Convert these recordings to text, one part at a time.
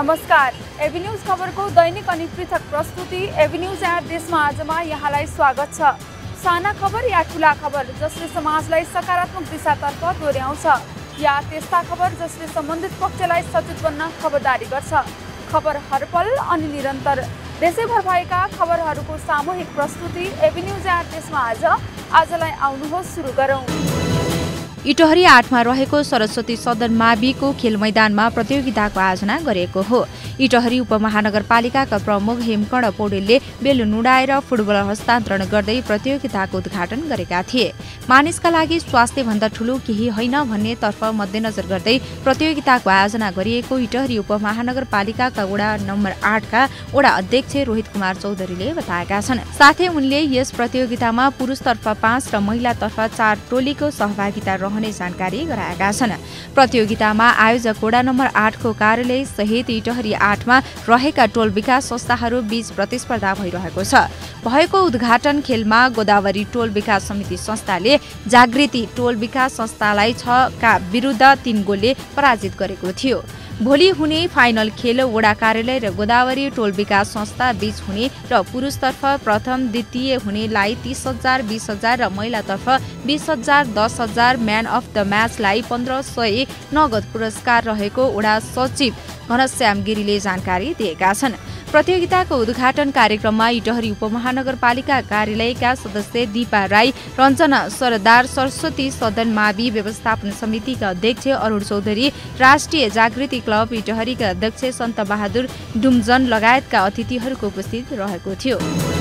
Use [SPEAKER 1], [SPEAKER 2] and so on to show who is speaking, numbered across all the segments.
[SPEAKER 1] नमस्कार। AB news खबरको दैनिक अनि पृथक प्रस्तुति एबी न्यूज एट देशमा आजमा यहाँलाई स्वागत छ। साना खबर या ठूला खबर जसले समाजलाई सकारात्मक दिशातर्फ डोर्याउँछ या त्यस्ता खबर जसले सम्बन्धित पक्षलाई सचेत बन्न खबरदारी गर्छ। खबर हरपल अनि निरन्तर देशैभर भएका खबरहरूको सामूहिक प्रस्तुति एबी न्यूज एट देशमा आजलाई आउनुहोस् सुरु गरौँ।
[SPEAKER 2] इटहरी 8 मा रहेको सरस्वती सदन माविको खेल मैदानमा प्रतियोगिताको आयोजना गरिएको हो। इटहरी उपमहानगरपालिकाका प्रमुख हेमकर्ण पौडेलले बेलुन उडाएर फुटबल हस्तान्तरण गर्दै प्रतियोगिताको उद्घाटन गरेका थिए। मानिसका लागि स्वास्थ्य भन्दा ठूलो केही होइन भन्ने तर्फ मध्यनजर गर्दै प्रतियोगिताको आयोजना गरिएको इटहरी उपमहानगरपालिकाका वडा नम्बर 8 का वडा अध्यक्ष रोहित कुमार चौधरीले बताएका छन्। साथै उनले यस प्रतियोगितामा पुरुषतर्फ 5 र महिलातर्फ 4 टोलीको सहभागिता रहने जानकारी गराएका छन्। प्रतियोगितामा आयोजक वडा नम्बर 8 को कार्यालय सहित इटहरी 8 मा रहेका टोल विकास संस्थाहरू बीच प्रतिस्पर्धा भइरहेको छ। भएको उद्घाटन खेलमा गोदावरी टोल विकास समिति संस्थाले जागृति टोल विकास संस्थालाई 6 का विरुद्ध 3 गोलले पराजित गरेको थियो। भोलि हुने फाइनल खेल वडा कार्यालय र गोदावरी टोल विकास संस्था बीच हुने र पुरुषतर्फ प्रथम द्वितीय हुनेलाई 30,000 20,000 र महिलातर्फ 20,000 10,000 म्यान अफ द म्याचलाई 1500 नगद पुरस्कार रहेको वडा सचिव घनश्याम गिरीले जानकारी दिएका छन्। प्रतियोगिताको उद्घाटन कार्यक्रममा इटहरी उपमहानगरपालिका कार्यालयका सदस्य दीपा राई, रञ्जना सरदार, सरस्वती सदन मावि व्यवस्थापन समितिका अध्यक्ष अरुण चौधरी, राष्ट्रिय जागृति क्लब इटहरीका अध्यक्ष सन्त बहादुर डुम्जन लगायतका अतिथिहरूको उपस्थित रहेको थियो।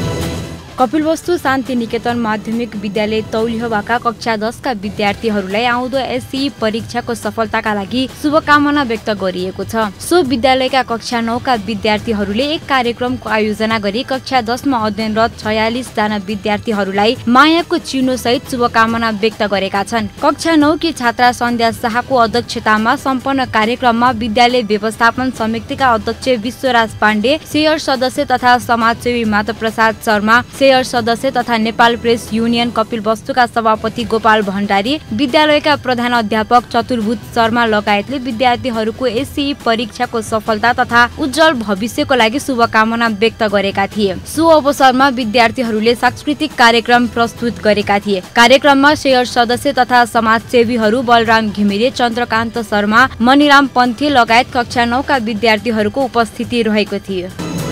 [SPEAKER 2] कपिलवस्तु शान्ति निकेतन माध्यमिक विद्यालय तौलिहोबाका कक्षा 10 का विद्यार्थीहरूलाई आउँदो एसई परीक्षाको सफलताका लागि शुभकामना व्यक्त गरिएको छ। सो विद्यालयका कक्षा 9 का विद्यार्थीहरूले एक कार्यक्रमको आयोजना गरी कक्षा 10 मा अध्ययनरत 46 जना विद्यार्थीहरूलाई मायाको चिनो सहित शुभकामना व्यक्त गरेका छन्। कक्षा 9 की छात्रा सन्ध्या शाहको अध्यक्षतामा सम्पन्न कार्यक्रममा विद्यालय व्यवस्थापन समितिका अध्यक्ष विश्वराज पाण्डे, शेयर सदस्य तथा समाजसेवी माधव प्रसाद शर्मा, शेयर सदस्य तथा नेपाल प्रेस युनियन कपिलवस्तुका सभापति गोपाल भण्डारी, विद्यालयका प्रधान अध्यापक चतुर्भुज शर्मा लगायतले विद्यार्थीहरूको एसई परीक्षाको सफलता तथा उज्जवल भविष्यको लागि शुभकामना व्यक्त गरेका थिए। सो अवसरमा विद्यार्थीहरूले सांस्कृतिक कार्यक्रम प्रस्तुत गरेका थिए। कार्यक्रममा शेयर सदस्य तथा समाजसेवीहरू बलराम घिमिरे, चन्द्रकान्त शर्मा, मणिराम पन्थे लगायत कक्षा 9 का विद्यार्थीहरूको उपस्थिति रहेको थियो।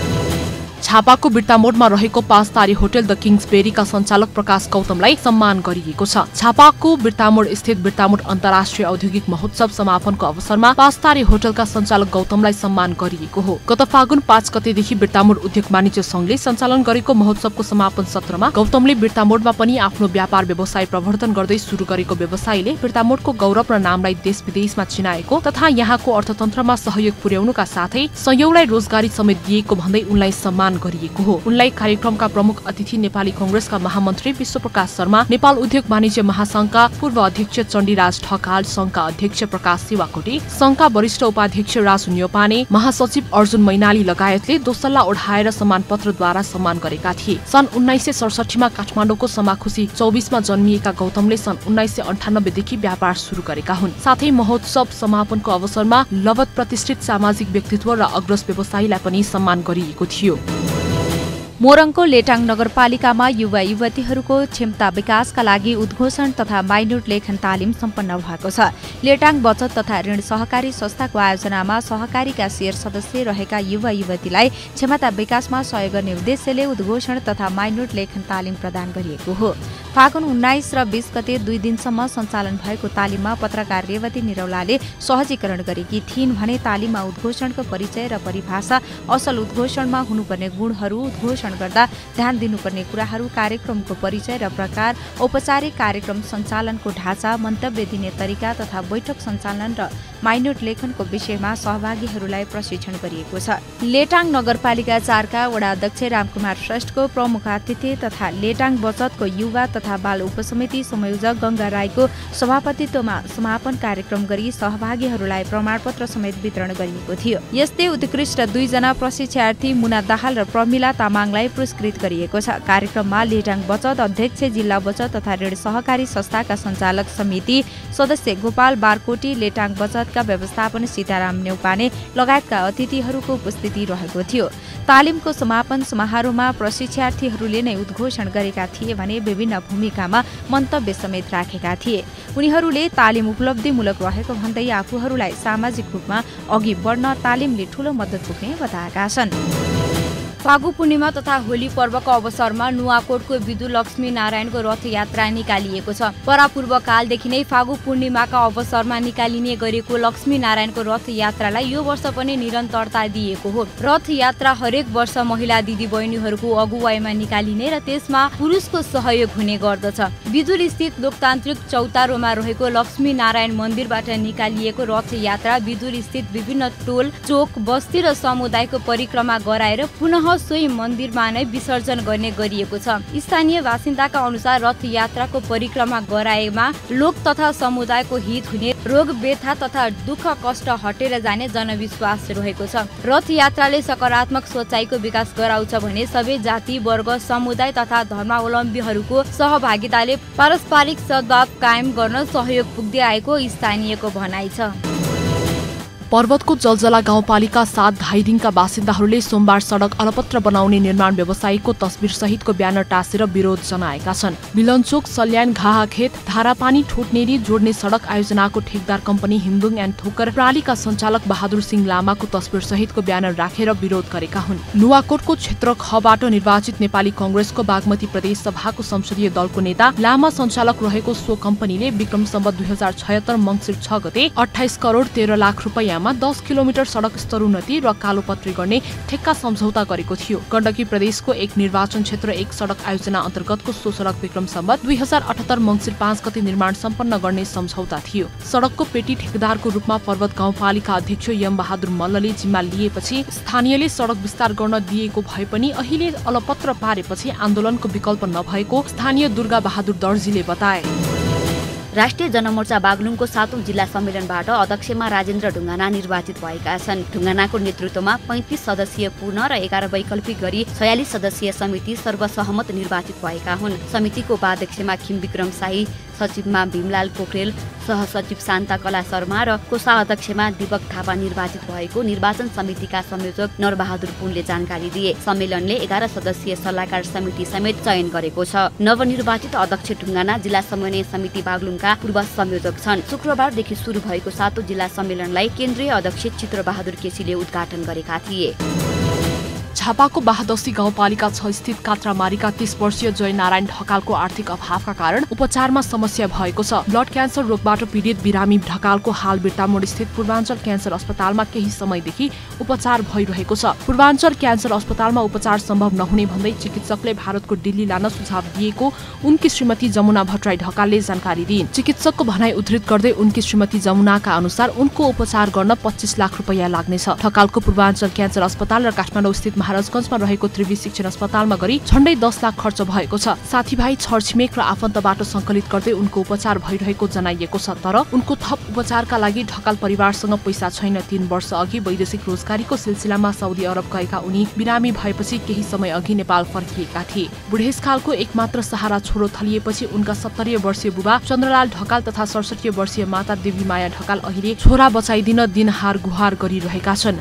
[SPEAKER 3] छापाको बिर्तामोडमा रहेको 5 तारे होटल द किङ्सबेरीका सञ्चालक प्रकाश गौतमलाई सम्मान गरिएको छ। छापाको बिर्तामोड स्थित बिर्तामोड अन्तर्राष्ट्रिय औद्योगिक महोत्सव समापनको अवसरमा 5 तारे होटलका सञ्चालक गौतमलाई सम्मान गरिएको हो। गत फागुन 5 गतेदेखि बिर्तामोड उद्योग वाणिज्य संघले सञ्चालन गरेको महोत्सवको समापन सत्रमा गौतमले बिर्तामोडमा पनि आफ्नो व्यापार व्यवसाय प्रवर्धन गर्दै सुरु गरेको व्यवसायले बिर्तामोडको गौरव र नामलाई देश विदेशमा चिनाएको तथा यहाँको अर्थतन्त्रमा सहयोग पुर्याउनुका साथै सयौंलाई रोजगारी समेत दिएको भन्दै उनलाई सम्मान गरिएको हो। उनलाई कार्यक्रमका प्रमुख अतिथि नेपाली कांग्रेसका महामन्त्री विश्वप्रकाश शर्मा, नेपाल उद्योग वाणिज्य महासंघका पूर्व अध्यक्ष चण्डीराज ढकाल, संघका अध्यक्ष प्रकाश शिवाकोटी, संघका वरिष्ठ उपाध्यक्ष राजु न्यौपाने, महासचिव अर्जुन मैनाली लगायतले दोसल्ला ओढाएर सम्मान पत्रद्वारा सम्मान गरेका थिए। सन् 1967 मा काठमाडौँको समाखुसी 24 मा जन्मिएका गौतमले सन् 1998 देखि व्यापार सुरु गरेका हुन्। साथै महोत्सव समापनको अवसरमा लवत प्रतिष्ठित सामाजिक व्यक्तित्व र अग्रज व्यवसायीलाई पनि सम्मान गरिएको थियो।
[SPEAKER 2] मोरङको लेटाङ नगरपालिकामा युवा युवतीहरूको क्षमता विकासका लागि उद्घोषण तथा माइनोट लेखन तालिम सम्पन्न भएको छ। लेटाङ बचत तथा ऋण सहकारी संस्थाको आयोजनामा सहकारीका शेयर सदस्य रहेका युवा युवतीलाई क्षमता विकासमा सहयोग गर्ने उद्देश्यले उद्घोषण तथा माइनोट लेखन तालिम प्रदान गरिएको हो। फागुन 19 र 20 गते 2 दिनसम्म सञ्चालन भएको तालिममा पत्रकार रेवती निरौलाले सहजीकरण गरेकी थिइन् भने तालिममा उद्घोषणको परिचय र परिभाषा, असल उद्घोषणमा हुनुपर्ने गुणहरू, उद्घोषण गर्दा ध्यान दिनुपर्ने कुराहरू, कार्यक्रमको परिचय र प्रकार, औपचारिक कार्यक्रम सञ्चालनको ढाँचा, मन्तव्य दिने तरिका तथा बैठक सञ्चालन र माइनोट लेखनको विषयमा सहभागीहरूलाई प्रशिक्षण गरिएको छ। लेटाङ नगरपालिका 4 का वडा अध्यक्ष रामकुमार श्रेष्ठको प्रमुख अतिथि तथा लेटाङ बचतको युवा तथा बाल उपसमिति संयोजक गंगा राईको सभापतित्वमा समापन कार्यक्रम गरी सहभागीहरूलाई प्रमाणपत्र समेत वितरण गरिएको थियो। यस्तै उत्कृष्ट 2 जना प्रशिक्षार्थी मुना दाहाल र प्रमिला तामाङलाई पुरस्कृत गरिएको छ। कार्यक्रममा लेटाङ बचत अध्यक्ष, जिल्ला बचत तथा ऋण सहकारी संस्थाका सञ्चालक समिति सदस्य गोपाल बारकोटी, लेटाङ बचतका व्यवस्थापन सीताराम न्यौपाने लगायतका अतिथिहरूको उपस्थिति रहेको थियो। तालिमको समापन समारोहमा प्रशिक्षार्थीहरूले नै उद्घोषण गरेका थिए भने विभिन्न भूमिकामा मन्तव्य समेत राखेका थिए। उनीहरूले तालिम उपलब्धिमूलक रहेको भन्दै आफूहरूलाई सामाजिक रूपमा अघि बढ्न तालिमले ठूलो मद्दत पुग्ने बताएका छन्। फागु पूर्णिमा तथा होली पर्वको अवसरमा नुवाकोटको विदु लक्ष्मी नारायणको रथयात्रा निकालिएको छ। परापूर्व कालदेखि नै फागु पूर्णिमाका अवसरमा निकालिने गरेको लक्ष्मी नारायणको रथयात्रालाई यो वर्ष पनि निरन्तरता दिएको हो। रथयात्रा हरेक वर्ष महिला दिदीबहिनीहरूको अगुवाईमा निकालिने र त्यसमा पुरुषको सहयोग हुने गर्दछ। विदुर स्थित लोकतान्त्रिक चौतारोमा रहेको लक्ष्मी नारायण मन्दिरबाट निकालिएको रथयात्रा विदुर स्थित विभिन्न टोल, चोक, बस्ती र समुदायको परिक्रमा गराएर पुनः सोही मन्दिरमा नै विसर्जन गर्ने गरिएको छ। स्थानीय बासिन्दाका अनुसार रथयात्राको परिक्रमा गराएमा लोक तथा समुदायको हित हुने, रोग व्यथा तथा दुःख कष्ट हटेर जाने जनविश्वास रहेको छ। रथयात्राले सकारात्मक सोचाइको विकास गराउँछ भने सबै जाति, वर्ग, समुदाय तथा धर्मावलम्बीहरूको सहभागिताले पारस्परिक सद्भाव कायम गर्न सहयोग पुग्दै आएको स्थानीयको भनाइ छ।
[SPEAKER 3] पर्वतको जलजला गाउँपालिका 7 धाइरिङका बासिन्दाहरूले सोमबार सडक अलपत्र बनाउने निर्माण व्यवसायीको तस्बिर सहितको ब्यानर टाँसेर विरोध जनाएका छन्। मिलनचोक, सल्यान, घाहाखेत, धारापानी, ठोटनेरी जोड्ने सडक आयोजनाको ठेकदार कम्पनी हिन्दुङ एन्ड थोकर प्रालीका सञ्चालक बहादुर सिंह लामाको तस्बिर सहितको ब्यानर राखेर विरोध गरेका हुन्। नुवाकोटको क्षेत्र खबाट निर्वाचित नेपाली कांग्रेसको बागमती प्रदेश सभाको संसदीय दलको नेता लामा सञ्चालक रहेको सो कम्पनीले विक्रम सम्वत 2076 मङ्सिर 6 गते 28 करोड 13 लाख रुपैयाँ 10 किलोमिटर सडक स्तरोन्नति र कालोपत्री गर्ने ठेक्का सम्झौता गरेको थियो। गण्डकी प्रदेशको एक निर्वाचन क्षेत्र 1 सडक आयोजना अन्तर्गतको सो सडक विक्रम सम्वत 2078 मङ्सिर 5 गते निर्माण सम्पन्न गर्ने सम्झौता थियो। सडकको पेटी ठेकेदारको रूपमा पर्वत गाउँपालिका अध्यक्ष यम बहादुर मल्लले जिम्मा लिएपछि स्थानीयले सडक विस्तार गर्न दिएको भए पनि अहिले अलपत्र पारेपछि आन्दोलनको विकल्प नभएको स्थानीय दुर्गा बहादुर दर्जीले बताए।
[SPEAKER 4] राष्ट्रिय जनमोर्चा बागलुङको 7औं जिल्ला सम्मेलनबाट अध्यक्षमा राजेन्द्र ढुङ्गाना निर्वाचित भएका छन्। ढुङ्गानाको नेतृत्वमा 35 सदस्यीय पूर्ण र 11 वैकल्पिक गरी 46 सदस्यीय समिति सर्वसहमत निर्वाचित भएका हुन्। समितिको उपाध्यक्षमा खिम विक्रम शाही, सचिवमा भीमलाल पोखरेल, सहसचिव शान्ता कला शर्मा र कोषाध्यक्षमा दीपक थापा निर्वाचित भएको निर्वाचन समितिका संयोजक नरबहादुर पुनले जानकारी दिए। सम्मेलनले 11 सदस्यीय सल्लाहकार समिति समेत चयन गरेको छ। नवनिर्वाचित अध्यक्ष ढुङ्गाना जिल्ला समन्वय समिति बागलुङका पूर्व संयोजक छन्। शुक्रबारदेखि सुरु भएको 7औं जिल्ला सम्मेलनलाई केन्द्रीय अध्यक्ष चित्रबहादुर केसीले उद्घाटन गरेका थिए।
[SPEAKER 3] झापाको बाहदसी गाउँपालिका 6 स्थित कात्रामारीका 30 वर्षीय जय नारायण ढकालको आर्थिक अभावका कारण उपचारमा समस्या भएको छ। ब्लड क्यान्सर रोगबाट पीडित बिरामी ढकालको हाल बिर्तामोड स्थित पूर्वाञ्चल क्यान्सर अस्पतालमा केही समयदेखि उपचार भइरहेको छ। पूर्वाञ्चल क्यान्सर अस्पतालमा उपचार सम्भव नहुने भन्दै चिकित्सकले भारतको दिल्ली लान सुझाव दिएको उनकी श्रीमती जमुना भट्टराई ढकालले जानकारी दिइन्। चिकित्सकको भनाइ उद्धृत गर्दै उनकी श्रीमती जमुनाका अनुसार उनको उपचार गर्न 25 लाख रुपैयाँ लाग्नेछ। ढकालको पूर्वाञ्चल क्यान्सर अस्पताल र काठमाडौँ स्थित महाराजगञ्जमा रहेको त्रिवी शिक्षण अस्पतालमा गरी झण्डै 10 लाख खर्च भएको छ। साथीभाइ, छरछिमेक र आफन्तबाट संकलित गर्दै उनको उपचार भइरहेको जनाइएको छ। तर उनको थप उपचारका लागि ढकाल परिवारसँग पैसा छैन। 3 वर्ष अघि वैदेशिक रोजगारीको सिलसिलामा साउदी अरब गएका उनी बिरामी भएपछि केही समय अघि नेपाल फर्किएका थिए। बुढेसकालको एकमात्र सहारा छोरो थलिएपछि उनका 70 वर्षीय बुबा चन्द्रलाल ढकाल तथा 67 वर्षीय माता देवी माया ढकाल अहिले छोरा बचाइदिन दिनहार गुहार गरिरहेका छन्।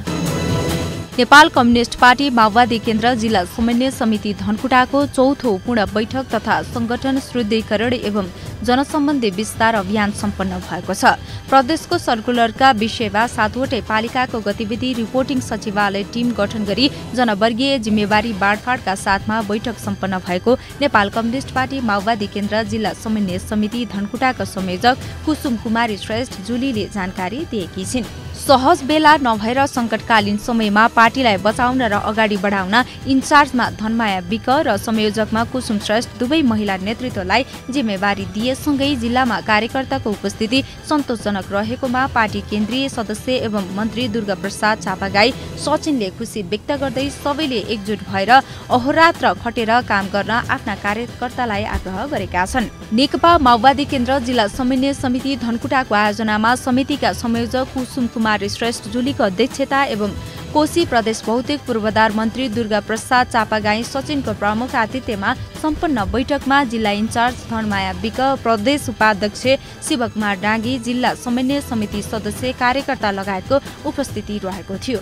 [SPEAKER 2] नेपाल कम्युनिस्ट पार्टी माओवादी केन्द्र जिल्ला समन्वय समिति धनकुटाको 4थो पूर्ण बैठक तथा संगठन सुदृढीकरण एवं जनसम्बन्धी विस्तार अभियान सम्पन्न भएको छ। प्रदेशको सर्कुलरका विषयमा 7वटै पालिकाको गतिविधि रिपोर्टिङ सचिवालय टिम गठन गरी जनवर्गीय जिम्मेवारी बाँडफाँडका साथमा बैठक सम्पन्न भएको नेपाल कम्युनिस्ट पार्टी माओवादी केन्द्र जिल्ला समन्वय समिति धनकुटाका संयोजक कुसुम कुमारी श्रेष्ठ जुलीले जानकारी दिएकी छिन्। सहज बेला नभएर संकटकालीन समयमा पार्टीलाई बचाउन र अगाडि बढाउन इन्चार्जमा धनमाया विक र संयोजकमा कुसुम श्रेष्ठ दुवै महिला नेतृत्वलाई जिम्मेवारी दिए यससँगै जिल्लामा कार्यकर्ताको उपस्थिति सन्तोषजनक रहेकोमा पार्टी केन्द्रीय सदस्य एवं मन्त्री दुर्गा प्रसाद चापागाई सचिनले खुसी व्यक्त गर्दै सबैले एकजुट भएर अहोरात्र खटेर काम गर्न आफ्ना कार्यकर्तालाई आग्रह गरेका छन्। नेकपा माओवादी केन्द्र जिल्ला समन्वय समिति धनकुटाको आयोजनामा समितिका संयोजक कुसुम कुमार श्रेष्ठ जुलीको अध्यक्षता एवं कोशी प्रदेश भौतिक पूर्वाधार मन्त्री दुर्गा प्रसाद चापागाई सचिनको प्रमुख आतिथ्यमा सम्पन्न बैठकमा जिल्ला इन्चार्ज धनमाया विक, प्रदेश उपाध्यक्ष शिवकुमार डाँगी, जिल्ला समन्वय समिति सदस्य, कार्यकर्ता लगायतको उपस्थिति रहेको थियो।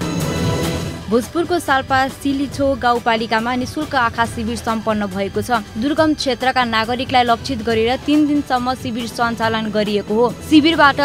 [SPEAKER 2] भोजपुरको साल्पा सिलिछो गाउँपालिकामा निशुल्क आँखा शिविर सम्पन्न भएको छ। दुर्गम क्षेत्रका नागरिकलाई लक्षित गरेर 3 दिनसम्म शिविर सञ्चालन गरिएको हो। शिविरबाट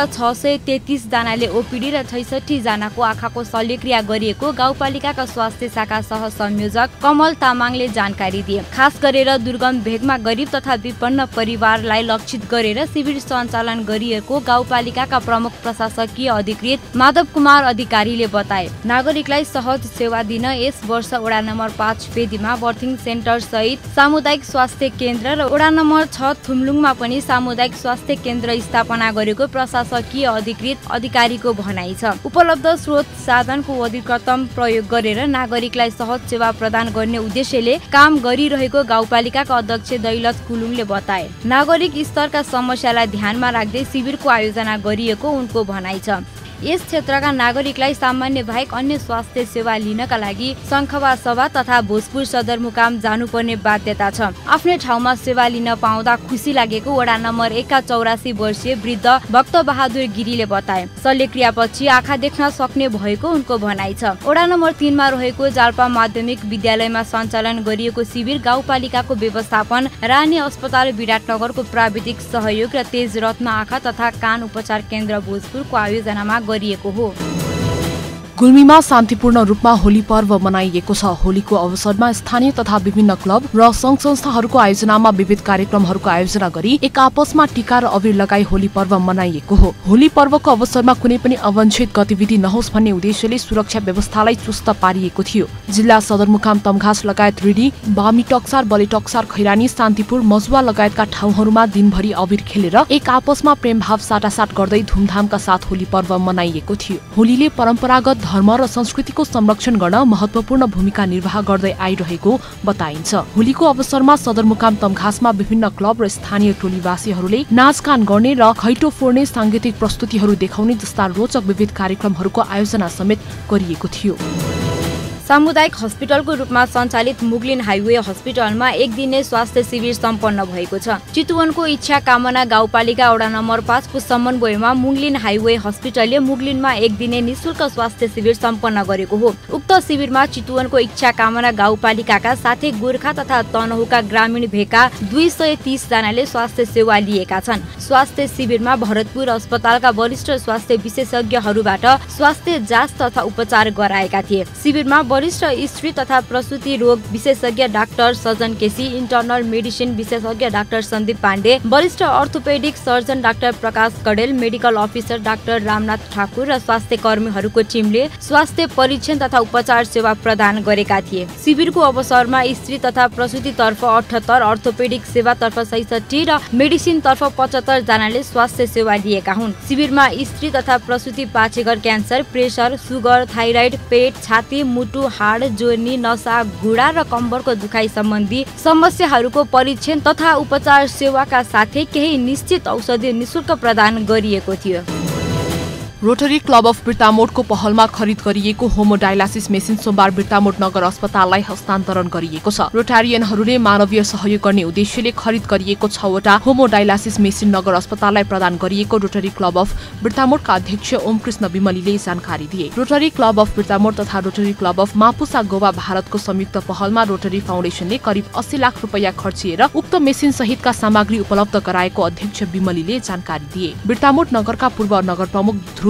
[SPEAKER 2] 633 जनाले ओपिडी र 66 जनाको आँखाको शल्यक्रिया गरिएको गाउँपालिकाका स्वास्थ्य शाखा सह संयोजक कमल तामाङले जानकारी दिए। खास गरेर दुर्गम भेगमा गरिब तथा विपन्न परिवारलाई लक्षित गरेर शिविर सञ्चालन गरिएको गाउँपालिकाका प्रमुख प्रशासकीय अधिकृत माधव कुमार अधिकारीले बताए। नागरिकलाई सहज सेवा दिन यस वर्ष वडा नम्बर 5 फेदीमा बर्थिङ सेन्टर सहित सामुदायिक स्वास्थ्य केन्द्र र वडा नम्बर 6 थुम्लुङमा पनि सामुदायिक स्वास्थ्य केन्द्र स्थापना गरेको प्रशासकीय अधिकृत अधिकारीको भनाइ छ। उपलब्ध स्रोत साधनको अधिकतम प्रयोग गरेर नागरिकलाई सहज सेवा प्रदान गर्ने उद्देश्यले काम गरिरहेको गाउँपालिकाका अध्यक्ष दैलत कुलुङले बताए। नागरिक स्तरका समस्यालाई ध्यानमा राख्दै शिविरको आयोजना गरिएको उनको भनाइ छ। यस क्षेत्रका नागरिकलाई सामान्य बाहेक अन्य स्वास्थ्य सेवा लिनका लागि शङ्खवा सभा तथा भोजपुर सदरमुकाम जानुपर्ने बाध्यता छ। आफ्नै ठाउँमा सेवा लिन पाउँदा खुसी लागेको वडा नम्बर 1 का 84 वर्षीय वृद्ध भक्त बहादुर गिरीले बताए। शल्यक्रियापछि आँखा देख्न सक्ने भएको उनको भनाइ छ। वडा नम्बर 3 मा रहेको जाल्पा माध्यमिक विद्यालयमा सञ्चालन गरिएको शिविर गाउँपालिकाको व्यवस्थापन, रानी अस्पताल विराटनगरको प्राविधिक सहयोग र तेज रत्न आँखा तथा कान उपचार केन्द्र भोजपुरको आयोजनामा गरिएको हो।
[SPEAKER 3] गुल्मीमा शान्तिपूर्ण रूपमा होली पर्व मनाइएको छ। होलीको अवसरमा स्थानीय तथा विभिन्न क्लब र संघ संस्थाहरूको आयोजनामा विविध कार्यक्रमहरूको आयोजना गरी एक आपसमा टीका र अबिर लगाई होली पर्व मनाइएको हो। होली पर्वको अवसरमा कुनै पनि अवांछित गतिविधि नहोस् भन्ने उद्देश्यले सुरक्षा व्यवस्थालाई चुस्त पारिएको थियो। जिल्ला सदरमुकाम तमघास लगायत रिडी, बामी टक्सार, बले टक्सार, खैरानी, शान्तिपुर, मजुवा लगायतका ठाउँहरूमा दिनभरि अबिर खेलेर एक आपसमा प्रेम भाव साटासाट गर्दै धुमधामका साथ होली पर्व मनाइएको थियो। होलीले परम्परागत धर्म र संस्कृतिको संरक्षण गर्न महत्वपूर्ण भूमिका निर्वाह गर्दै आइरहेको बताइन्छ। होलीको अवसरमा सदरमुकाम तमघासमा विभिन्न क्लब र स्थानीय टोलीवासीहरूले नाचगान गर्ने र खैटो फोड्ने सांगीतिक प्रस्तुतिहरू देखाउने जस्ता रोचक विविध कार्यक्रमहरूको आयोजना समेत गरिएको थियो।
[SPEAKER 2] सामुदायिक हस्पिटलको रूपमा सञ्चालित मुगलिन हाइवे हस्पिटलमा एक दिने स्वास्थ्य शिविर सम्पन्न भएको छ। चितवनको इच्छा कामना गाउँपालिका वडा नम्बर 5 को समन्वयमा मुगलिन हाइवे हस्पिटलले मुगलिनमा एक दिने निशुल्क स्वास्थ्य शिविर सम्पन्न गरेको हो। उक्त शिविरमा चितवनको इच्छा कामना गाउँपालिकाका साथै गोर्खा तथा तनहुका ग्रामीण भेगका 230 जनाले स्वास्थ्य सेवा लिएका छन्। स्वास्थ्य शिविरमा भरतपुर अस्पतालका वरिष्ठ स्वास्थ्य विशेषज्ञहरूबाट स्वास्थ्य जाँच तथा उपचार गराएका थिए। शिविरमा वरिष्ठ स्त्री तथा प्रसूति रोग विशेषज्ञ doctor Sajan KC, internal medicine विशेषज्ञ डाक्टर सन्दीप पाण्डे, वरिष्ठ orthopaedic surgeon doctor Prakash Kadel, medical officer doctor Ramnath Thakur र स्वास्थ्य कर्मीहरूको टिमले स्वास्थ्य परीक्षण तथा उपचार सेवा प्रदान गरेका थिए। शिविरको अवसरमा स्त्री तथा प्रसूति तर्फ 78, अर्थोपेडिक सेवा तर्फ 66 र मेडिसिन तर्फ 75 जनाले स्वास्थ्य सेवा लिएका हुन्। शिविरमा स्त्री तथा प्रसूति पाचेघर क्यान्सर, प्रेसर, सुगर, थाइराइड, पेट, छाती, मुटु, हाड, जोर्नी, नसा, घुँडा र कम्बरको दुखाइ सम्बन्धी समस्याहरूको परीक्षण तथा उपचार सेवाका साथै केही निश्चित औषधि निशुल्क प्रदान गरिएको थियो।
[SPEAKER 3] रोटरी क्लब अफ बिर्तामोडको पहलमा खरिद गरिएको होमोडायलासिस मेसिन सोमबार बिर्तामोड नगर अस्पताललाई हस्तान्तरण गरिएको छ। रोटारियनहरूले मानवीय सहयोग गर्ने उद्देश्यले खरिद गरिएको 6वटा होमोडायलासिस मेसिन नगर अस्पताललाई प्रदान गरिएको रोटरी क्लब अफ बिर्तामोडका अध्यक्ष ओम कृष्ण विमलीले जानकारी दिए। रोटरी क्लब अफ बिर्तामोड तथा rotary club of Mapusa Goa भारतको संयुक्त पहलमा रोटरी फाउन्डेसनले करिब 80 लाख रुपैयाँ खर्चिएर उक्त मेसिन सहितका सामग्री उपलब्ध गराएको अध्यक्ष विमलीले जानकारी दिए। बिर्तामोड नगरका पूर्व नगर प्रमुख ध्रुव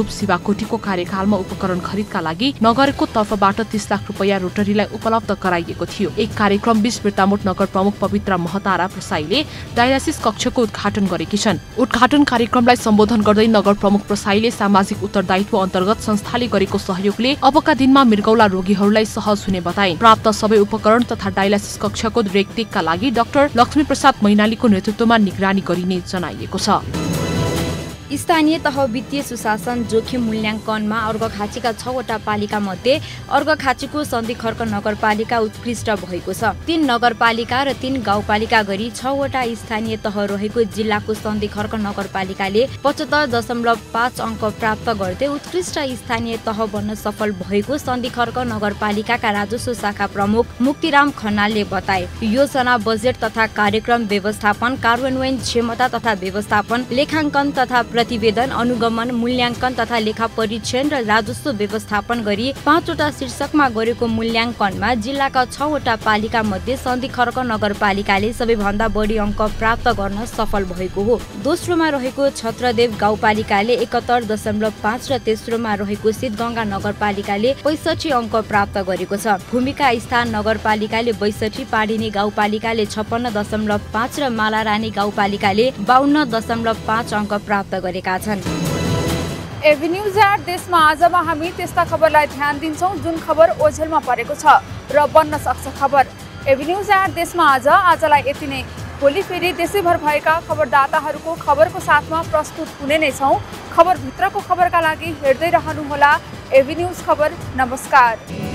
[SPEAKER 3] रूप शिवाकोटीको कार्यकालमा उपकरण खरिदका लागि नगरको तर्फबाट 30 लाख रुपैयाँ रोटरीलाई उपलब्ध गराइएको थियो। एक कार्यक्रम 20 बिर्तामोड नगर प्रमुख पवित्र महतारा प्रसाईले डायलासिस कक्षको उद्घाटन गरेकी छन्। उद्घाटन कार्यक्रमलाई सम्बोधन गर्दै नगर प्रमुख प्रसाईले सामाजिक उत्तरदायित्व अन्तर्गत संस्थाले गरेको सहयोगले अबका दिनमा मृगौला रोगीहरूलाई सहज हुने बताए। प्राप्त सबै उपकरण तथा डायलासिस कक्षको रेखदेखका लागि डाक्टर लक्ष्मी प्रसाद मैनालीको नेतृत्वमा निगरानी गरिने जनाइएको छ।
[SPEAKER 2] स्थानीय तह वित्तीय सुशासन जोखिम मूल्याङ्कनमा अर्घाखाँचीका 6 वटा पालिका मध्ये अर्घाखाँचीको सन्धिखर्क नगरपालिका उत्कृष्ट भएको छ। 3 नगरपालिका र 3 गाउँपालिका गरी 6 वटा स्थानीय तह रहेको जिल्लाको सन्धिखर्क नगरपालिकाले 75.5 अङ्क प्राप्त गर्दै उत्कृष्ट स्थानीय तह बन्न सफल भएको सन्धिखर्क नगरपालिकाका राजस्व शाखा प्रमुख मुक्तिराम खनालले बताए। योजना बजेट तथा कार्यक्रम व्यवस्थापन, कार्यान्वयन क्षमता तथा व्यवस्थापन, लेखाङ्कन तथा प्रतिवेदन, अनुगमन, मूल्याङ्कन तथा लेखा परीक्षण र राजस्व व्यवस्थापन गरी 5 वटा शीर्षकमा गरेको मूल्याङ्कनमा जिल्लाका 6 वटा पालिका मध्ये सन्धिखर्क नगरपालिकाले सबैभन्दा बढी अङ्क प्राप्त गर्न सफल भएको हो। दोस्रोमा रहेको छत्रदेव गाउँपालिकाले 71.5 र तेस्रोमा रहेको सिद्धगङ्गा नगरपालिकाले 65 अङ्क प्राप्त गरेको छ। भूमिका स्थान नगरपालिकाले 62, पाडिनी गाउँपालिकाले 56.5 र मालारानी गाउँपालिकाले 52.5 अङ्क प्राप्त गरेका छन्।
[SPEAKER 1] एभिन्यूज एट देशमा आजमा हामी त्यस्ता खबरलाई ध्यान दिन्छौं जुन खबर ओझेलमा परेको छ र बन्न सक्छ खबर। एभिन्यूज एट देशमा आजलाई यति नै। भोलि फेरि देशैभर भएका खबरदाताहरूको खबरको साथमा प्रस्तुत हुने नै छौं। खबरभित्रको खबरका लागि हेर्दै रहनुहोला एभिन्यूज खबर। नमस्कार।